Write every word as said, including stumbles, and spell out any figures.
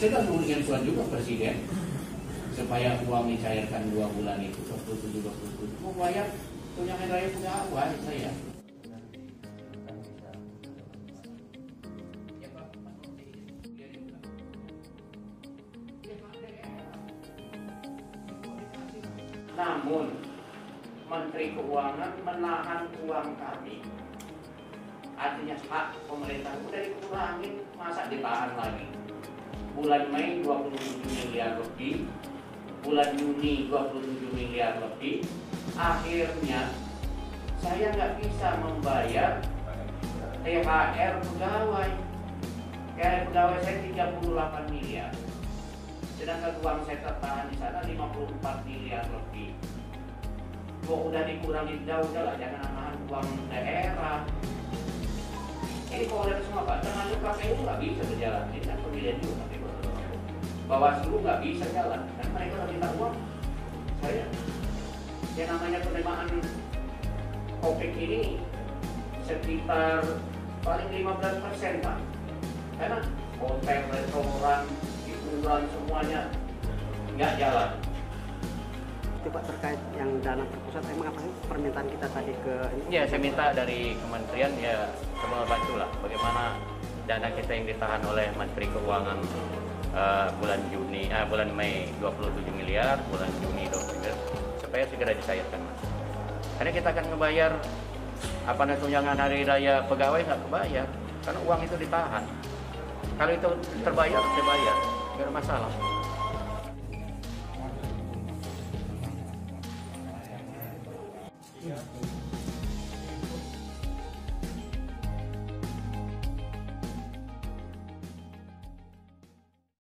sudah memberikan surat juga Presiden supaya uang dicairkan dua bulan itu dua puluh tujuh dua puluh tujuh mau bayar tunjangan raya pegawai saya. Namun Menteri Keuangan menahan uang kami. Artinya hak pemerintah udah dikurangin, masa ditahan lagi. Bulan Mei dua puluh tujuh miliar lebih, bulan Juni dua puluh tujuh miliar lebih. Akhirnya saya nggak bisa membayar T H R pegawai. T H R pegawai saya tiga puluh delapan miliar. Sedangkan uang saya tertahan di sana lima puluh empat miliar lebih. Kok udah dikurangi jauh, udah lah, jangan nahan uang daerah. Ini kalau lihat semua Pak, termasuk K P U nggak bisa berjalan. Ini kan pemilihan juga K P U. Bawaslu nggak bisa jalan, kan mereka nggak minta uang. Saya, yang namanya penerimaan Kopik ini sekitar paling lima belas persen Pak. Karena hotel, restoran, hiburan semuanya nggak jalan. Itu Pak, terkait yang dana terpusat, emang apa sih permintaan kita tadi ke ini? Ya, saya minta dari kementerian ya semua bantulah bagaimana dana kita yang ditahan oleh Menteri Keuangan uh, bulan Juni, uh, bulan Mei dua puluh tujuh miliar, bulan Juni dua puluh miliar, supaya segera dicairkan Mas. Karena kita akan ngebayar apa namanya tunjangan hari raya pegawai nggak kebayar karena uang itu ditahan. Kalau itu terbayar, saya bayar, nggak ada masalah. Ya.